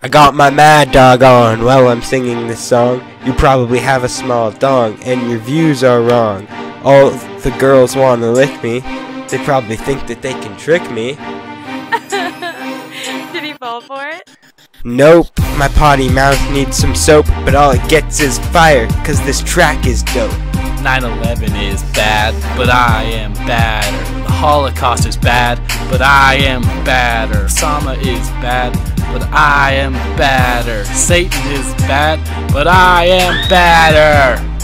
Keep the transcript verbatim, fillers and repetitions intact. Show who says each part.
Speaker 1: I got my mad dog on while I'm singing this song. You probably have a small dong, and your views are wrong. All the girls wanna lick me. They probably think that they can trick me.
Speaker 2: Did he fall for it?
Speaker 1: Nope, my potty mouth needs some soap, but all it gets is fire, cause this track is dope.
Speaker 3: nine eleven is bad, but I am badder. The Holocaust is bad, but I am badder. Osama is bad, but I am badder. Satan is bad, but I am badder.